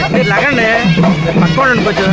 మీరు లాగండి పట్టుకోండి కొంచెం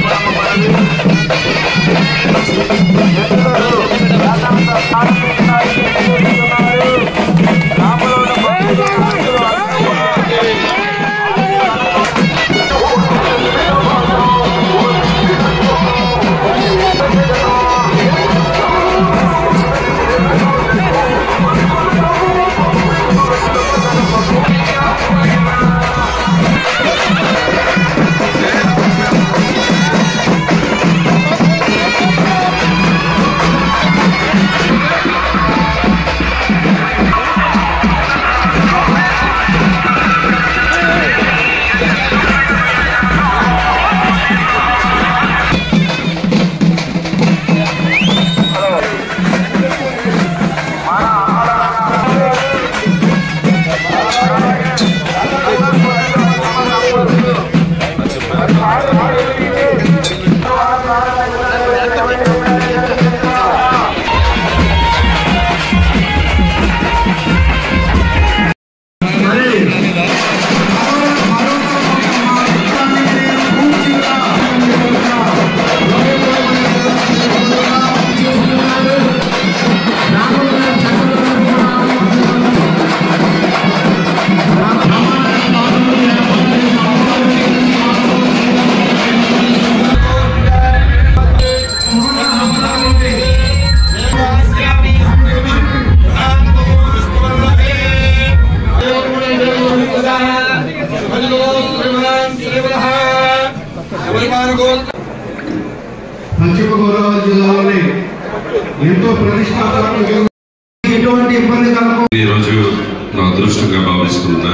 పశ్చిమ గోదావరి జిల్లాలోని ఎంతో ప్రతిష్టాత్మకంగా ఎటువంటి ఇబ్బంది కలగకుండా ఈ రోజు నా అదృష్టంగా భావిస్తున్నా.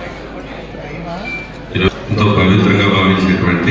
ఎంతో పవిత్రంగా భావించేటువంటి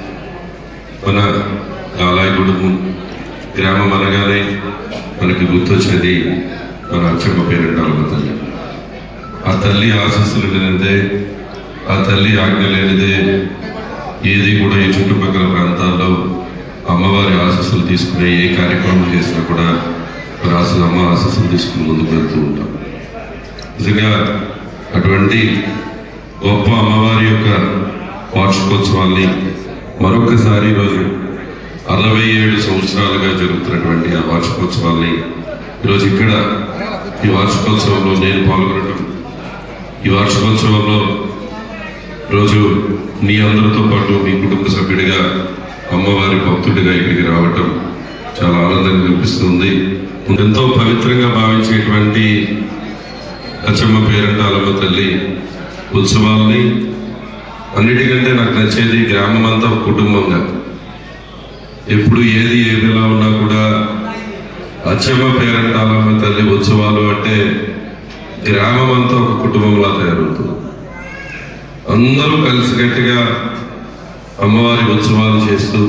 మన గాలాయగూడెం గ్రామం అనగానే మనకి గుర్తొచ్చేది మన అచ్చమ్మ పేరంటాలమ్మ తల్లి. ఆ తల్లి ఆశీస్సులు లేనిదే, ఆ తల్లి ఆజ్ఞ లేనిదే ఏది కూడా ఈ చుట్టుపక్కల ప్రాంతాల్లో అమ్మవారి ఆశీస్సులు తీసుకునే ఏ కార్యక్రమం చేసినా కూడా మరి అమ్మ ఆశీస్సులు తీసుకుని ముందుకు వెళ్తూ ఉంటాం. నిజంగా అటువంటి గొప్ప అమ్మవారి యొక్క వార్షికోత్సవాల్ని మరొకసారి ఈరోజు 67 సంవత్సరాలుగా జరుగుతున్నటువంటి ఆ వార్షికోత్సవాల్ని ఈరోజు ఇక్కడ ఈ వార్షికోత్సవంలో నేను పాల్గొనడం, ఈ వార్షికోత్సవంలో రోజు మీ అందరితో పాటు మీ కుటుంబ సభ్యుడిగా అమ్మవారి భక్తుడిగా ఇక్కడికి రావటం చాలా ఆనందంగా అనిపిస్తుంది. ఎంతో పవిత్రంగా భావించేటువంటి అచ్చమ్మ పేరంటాలమ్మ తల్లి ఉత్సవాల్ని అన్నిటికంటే నాకు నచ్చేది గ్రామం అంతా కుటుంబంగా ఎప్పుడు ఏది ఏదిలా ఉన్నా కూడా అచ్చమ్మ పేరంటాలమ్మ తల్లి ఉత్సవాలు అంటే గ్రామం అంతా ఒక కుటుంబంలా తయారవుతుంది. అందరూ కలిసికట్టుగా అమ్మవారి ఉత్సవాలు చేస్తూ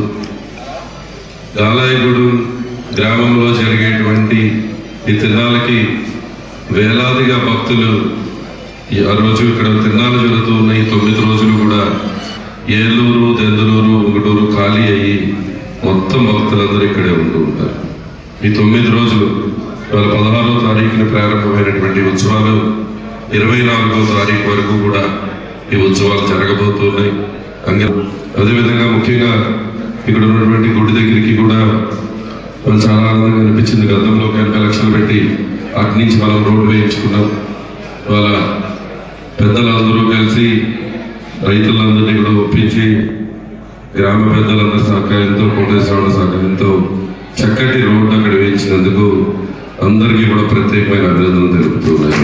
గాలాయగూడెం గ్రామంలో జరిగేటువంటి ఈ తిరునాళ్ళకి వేలాదిగా భక్తులు ఆ రోజు ఇక్కడ తిరునాళ్ళు జరుగుతూ ఉన్నాయి. 9 రోజులు కూడా ఏలూరు, దెందులూరు, ఉంగుటూరు ఖాళీ అయ్యి మొత్తం భక్తులందరూ ఇక్కడే ఉంటూ ఉంటారు. ఈ 9 రోజులు ఇవాళ 16వ తారీఖున ప్రారంభమైనటువంటి ఉత్సవాలు 24వ తారీఖు వరకు కూడా ఈ ఉత్సవాలు జరగబోతున్నాయి. అదేవిధంగా ముఖ్యంగా ఇక్కడ ఉన్నటువంటి గుడి దగ్గరికి కూడా చాలా ఆనందంగా అనిపించింది. గతంలో 80 లక్షలు పెట్టి అటు నుంచి మనం రోడ్డు వేయించుకున్నాం. ఇవాళ పెద్దలందరూ కలిసి రైతులందరినీ కూడా ఒప్పించి గ్రామ పెద్దలందరి సహకారంతో, కోటేశ్వర సహకారంతో చక్కటి రోడ్డు అక్కడ వేయించినందుకు అందరికీ కూడా ప్రత్యేకమైన అభినందనలు తెలుపుతున్నాయి.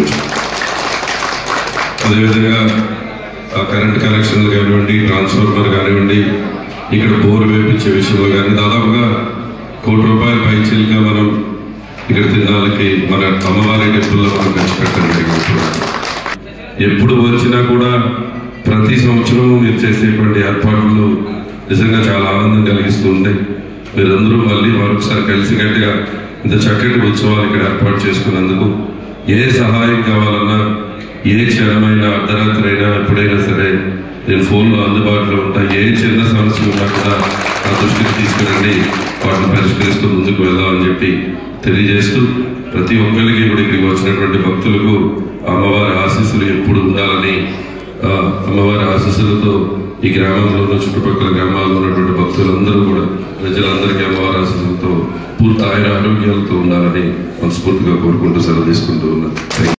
అదేవిధంగా ఆ కరెంట్ కనెక్షన్లు కానివ్వండి, ట్రాన్స్ఫార్మర్ కానివ్వండి, ఇక్కడ బోరు వేపించే విషయంలో కానీ దాదాపుగా ₹1 కోటి పైచీలుగా మనం ఇక్కడ తిరునాళ్ళకి మన అమ్మవారి టెంపుల్లో మనం ఖర్చు పెట్టడం జరిగింది. ఎప్పుడు వచ్చినా కూడా ప్రతి సంవత్సరం మీరు చేసేటువంటి ఏర్పాట్లు నిజంగా చాలా ఆనందం కలిగిస్తూ ఉంటాయి. మీరందరూ మళ్ళీ మరొకసారి కలిసికట్టుగా ఇంత చక్కటి ఉత్సవాలు ఇక్కడ ఏర్పాటు చేసుకున్నందుకు ఏ సహాయం కావాలన్నా, ఏ క్షణమైనా, అర్ధరాత్రి అయినా, ఎప్పుడైనా సరే నేను ఫోన్లో అందుబాటులో ఉంటా. ఏ చిన్న సమస్య ఉన్నా కూడా నా దృష్టికి తీసుకురండి, వాటిని పరిష్కరిస్తూ ముందుకు వెళ్దామని చెప్పి తెలియజేస్తూ ప్రతి ఒక్కరికి కూడా ఇక్కడికి వచ్చినటువంటి భక్తులకు అమ్మవారి ఆశీస్సులు ఎప్పుడు ఉండాలని, అమ్మవారి ఆశీస్సులతో ఈ గ్రామంలో ఉన్న చుట్టుపక్కల గ్రామాల్లో ఉన్నటువంటి భక్తులందరూ కూడా ప్రజలందరికీ అమ్మవారి ఆశీస్సులతో పూర్తి ఆయుర ఆరోగ్యాలతో ఉండాలని మనస్ఫూర్తిగా కోరుకుంటూ సెలవు తీసుకుంటూ ఉన్నాను.